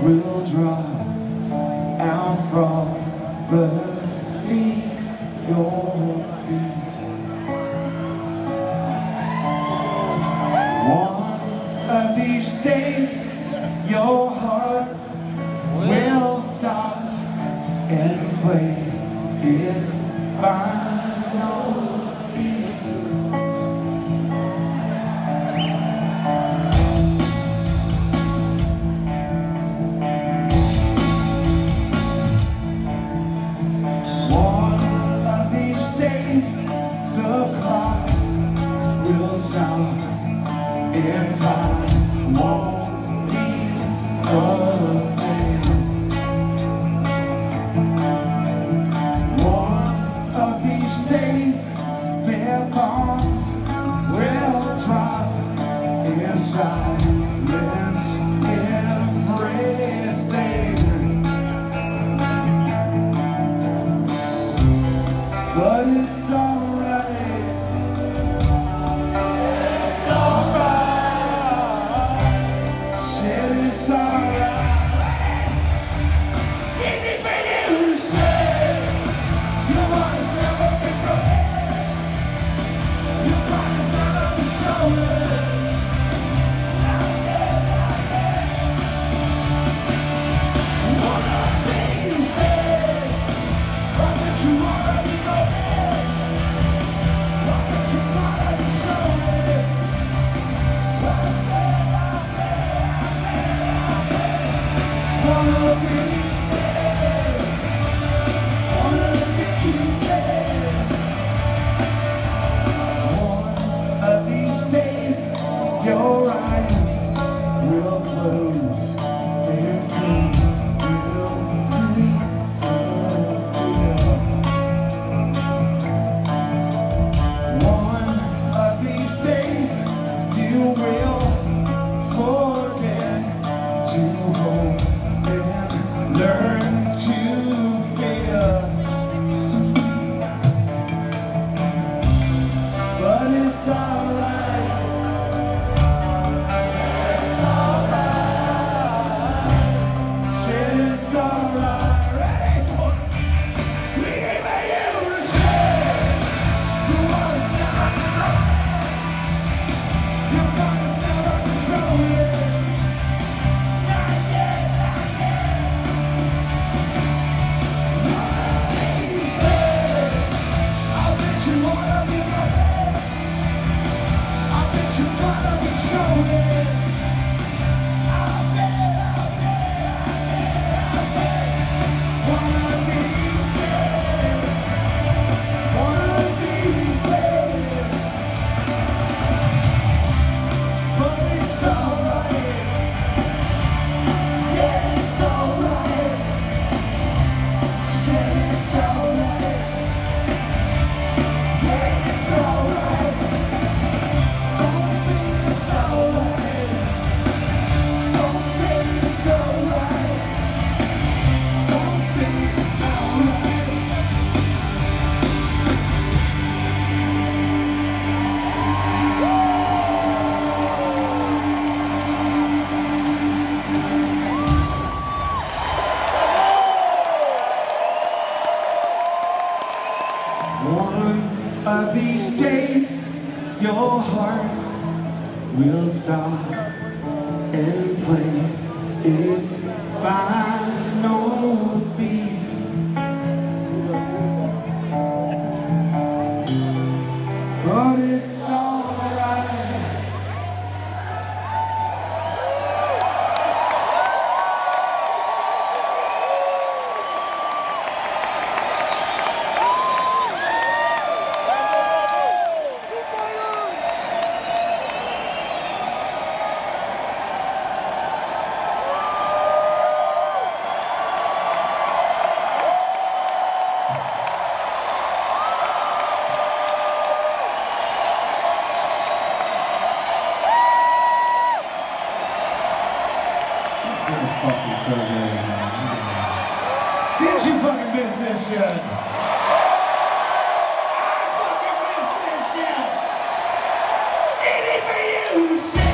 will drop out from beneath your feet. One of these days your heart will stop and play its final beat. One of these days the clocks will stop and time won't mean a thing. One of these days their bombs will drop in silence everything. But it's alright. It's alright. Shit, it's alright. Easy for you to say. Your heart has never been broken. Your heart has never been stolen. One of these days, I bet you wanna be broken. I bet you wanna be stolen. One of these days, one of these days, one of these days, your eyes will close and pain will disappear. One of these days, you will forget to hope and learn to fear. But it's alright. It's alright. Shit, it's alright. Ready? We aim at you to say the world's never been broken. Your body's never been stolen. Not yet, not yet. One of these days, I bet you wanna be broken. I bet you wanna be stolen. I bet. One of these days, one of these days. But it's alright. Yeah, it's alright. Say it's alright. Yeah, it's alright. Don't say it's alright. Don't say it's alright. Don't say it's alright. One of these days, your heart will stop and play its final beat. But it's alright. This feels fucking so good, man. Didn't you fucking miss this shit? I fucking missed this shit! Easy for you to say.